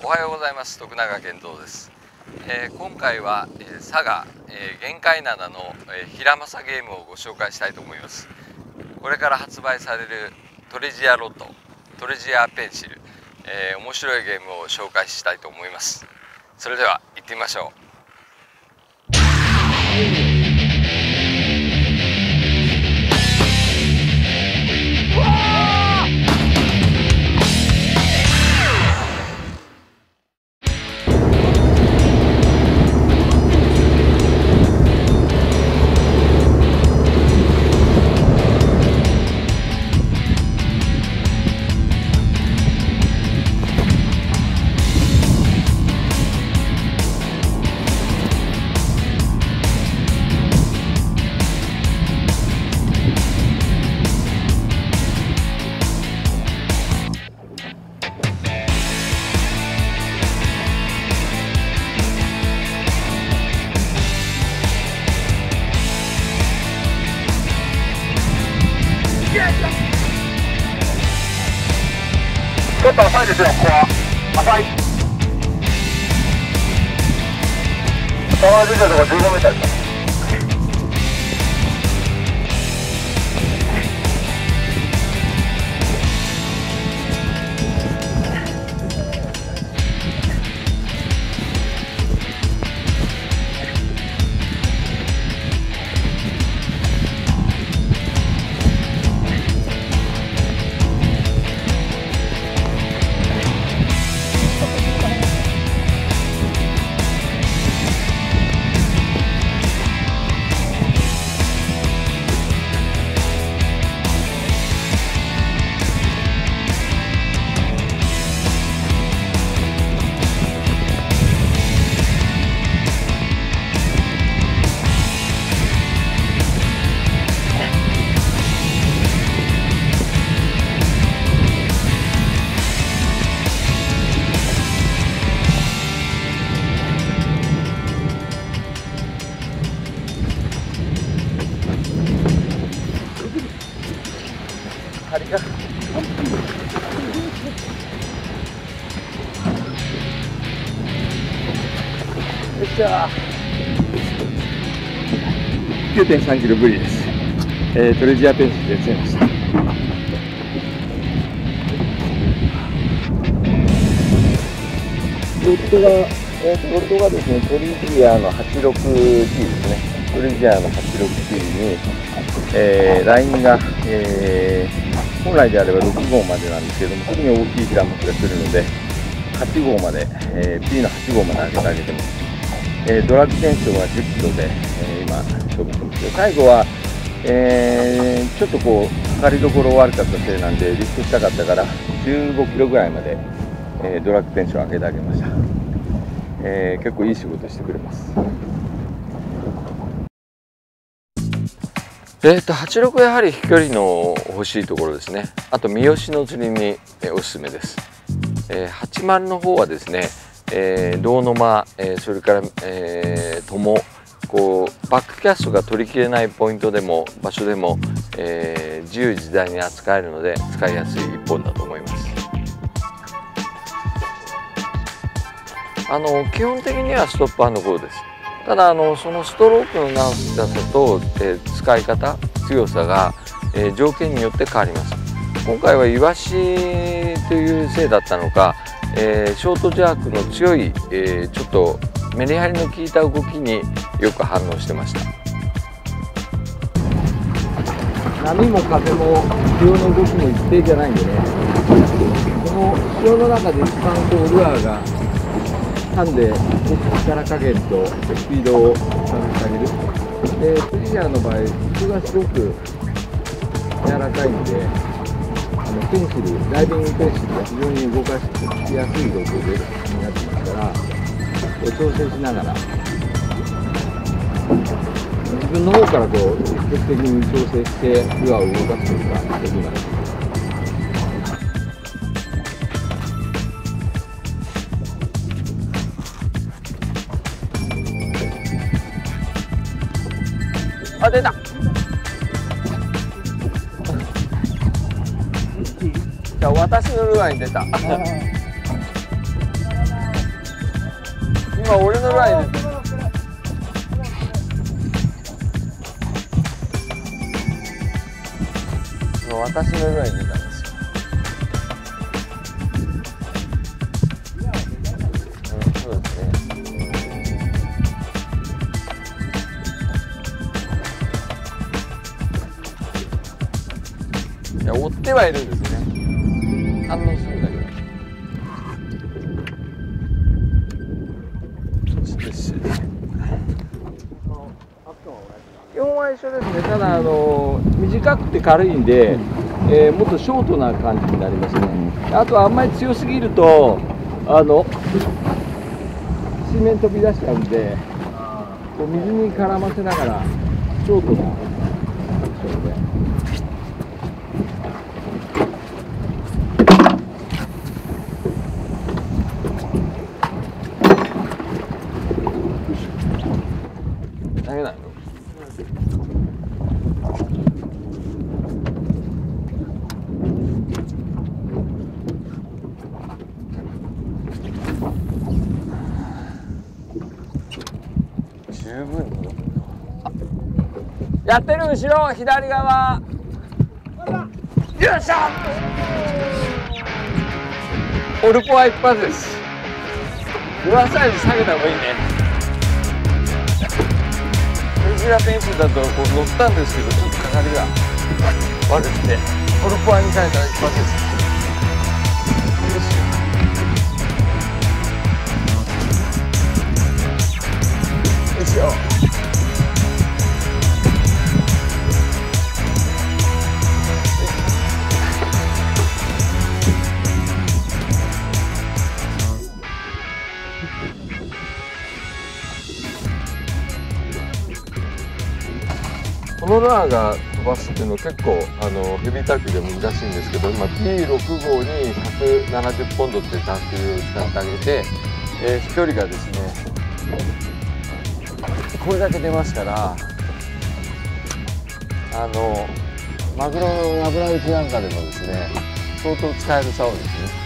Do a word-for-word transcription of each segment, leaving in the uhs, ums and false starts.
おはようございます。徳永健三です。えー、今回は、えー、佐賀、えー、玄界灘の、えー、平正ゲームをご紹介したいと思います。これから発売されるトレジアロット、トレジアペンシル、えー、面白いゲームを紹介したいと思います。それでは行ってみましょう。 ちょっと浅いですよ、ここは。浅い。川出たところじゅうごメートルですか。針がよっしゃー きゅうてんさんキロブリです、えー、トレジアペンシルで釣れました。ロットが、えー、ロットがですね、トレジアの はちじゅうろくティー ですね。トレジアの はちじゅうろくティー に、えー、ラインが、えー、本来であればろくごうまでなんですけども、特に大きいヒラマスが来るのではちごうまで、えー、P のはちごうまで上げてあげてます。えー、ドラッグテンションはじゅっキロで、えー、今勝負してますけど、最後は、えー、ちょっとこうかかりどころ悪かったせいなんでリフトしたかったからじゅうごキロぐらいまで、えー、ドラッグテンション上げてあげました。えー、結構いい仕事してくれます。 えーとはちじゅうろくやはり飛距離の欲しいところですね。あと三好の釣りに、えー、おすすめです。えー、はちじゅうの方はですね、えー、胴の間、えー、それから、えー、友こうバックキャストが取りきれないポイントでも場所でも、えー、自由自在に扱えるので使いやすい一本だと思います。あの基本的にはストップ&ゴーです。ただあのそのストロークの長さと、えー、使い方強さが、えー、条件によって変わります。今回はイワシというせいだったのか、えー、ショートジャークの強い、えー、ちょっとメリハリの効いた動きによく反応してました。 波も風も潮の動きも一定じゃないんでね、この潮の中で一番こうルアーがハンで力加減とスピードを感じてあげる。でトレジアの場合質がすごく柔らかいんで、あのペンシルダイビングペンシルが非常に動かしやすい動向でになってますから、調整しながら自分の方からこう積極的に調整してルアーを動かすことができます。 あ、出た。じゃあ私のルアーに出た。 今俺のラインで今私のラインに出たんですよ。うん、そうですね。いや追ってはいるんですね。反応するんだけど。基本は一緒ですね。ただあの短くて軽いんで、えー、もっとショートな感じになりますね。あとはあんまり強すぎるとあの水面飛び出しちゃうんで、こう水に絡ませながらショートなアクションで。投げないの？十分だよ。やってる後ろ左側。よっしゃ。オルポは一発です。ルアーサイズ下げた方がいいね。クジラペンシルだとこう乗ったんですけど、ちょっとかかりが悪くてオルポアに変えたら一発です。よいしょ。このルアーが飛ばすっていうのは結構あのヘビータックで難しいんですけど、今 ティーろく 号にひゃくななじゅっポンドっていうタックを使ってあげて、えー、飛距離がですねこれだけ出ますから、あのマグロの油打ちなんかでもですね相当使える竿ですね。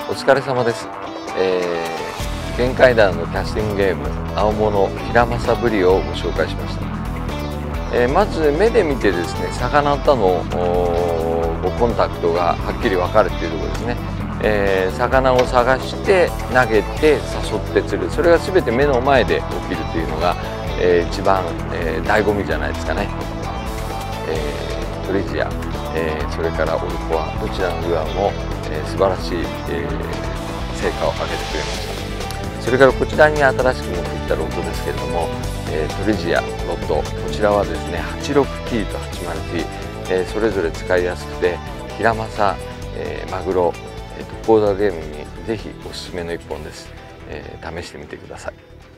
お疲れ様です。えー、玄界団のキャスティングゲーム青物ヒラマサブリをご紹介しました。えー、まず目で見てですね、魚とのごコンタクトがはっきり分かるっていうところですね。えー、魚を探して投げて誘って釣る、それが全て目の前で起きるというのが、えー、一番、えー、醍醐味じゃないですかね。えー、トリジア、えー、それからオルコア、どちらのルアーも、えー、素晴らしい、えー、成果を上げてくれました。それからこちらに新しく持ってきたロッドですけれども、えー、トリジアロッド、こちらはですね はちじゅうろくティー と はちじゅうティー、えー、それぞれ使いやすくてヒラマサ、えー、マグロ、えー、トップオーダーゲームにぜひおすすめのいっぽんです。えー、試してみてください。